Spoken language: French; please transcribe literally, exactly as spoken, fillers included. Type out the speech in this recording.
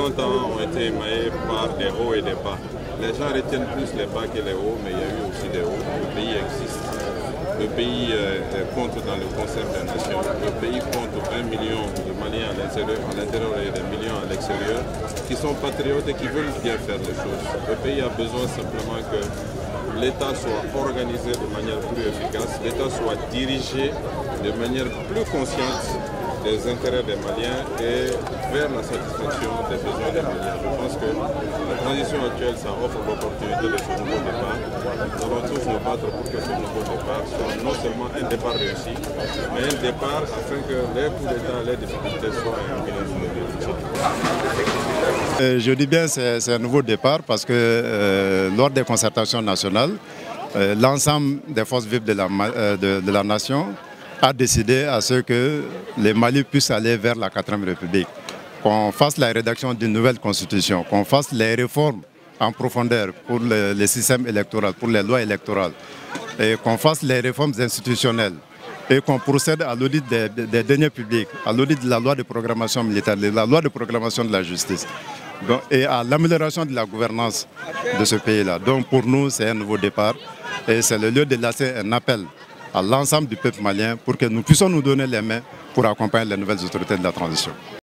soixante ans ont été émaillés par des hauts et des bas. Les gens retiennent plus les bas que les hauts, mais il y a eu aussi des hauts. Le pays existe. Le pays euh, compte dans le concert des nations. Le pays compte un million de Maliens à l'intérieur et des millions à l'extérieur qui sont patriotes et qui veulent bien faire les choses. Le pays a besoin simplement que l'État soit organisé de manière plus efficace, l'État soit dirigé de manière plus consciente des intérêts des Maliens et vers la satisfaction des besoins des Maliens. Je pense que la transition actuelle, ça offre l'opportunité de ce nouveau départ. Nous allons tous nous battre pour que ce nouveau départ soit non seulement un départ réussi, mais un départ afin que les coups d'État, les difficultés soient éliminés sur le pays. Je dis bien que c'est un nouveau départ parce que euh, lors des concertations nationales, euh, l'ensemble des forces vives de la, euh, de, de la nation a décidé à ce que les Mali puissent aller vers la quatrième République, qu'on fasse la rédaction d'une nouvelle constitution, qu'on fasse les réformes en profondeur pour le, le système électoral, pour les lois électorales, et qu'on fasse les réformes institutionnelles et qu'on procède à l'audit des, des deniers publics, à l'audit de la loi de programmation militaire, de la loi de programmation de la justice, donc, et à l'amélioration de la gouvernance de ce pays-là. Donc pour nous, c'est un nouveau départ et c'est le lieu de lancer un appel à l'ensemble du peuple malien pour que nous puissions nous donner les mains pour accompagner les nouvelles autorités de la transition.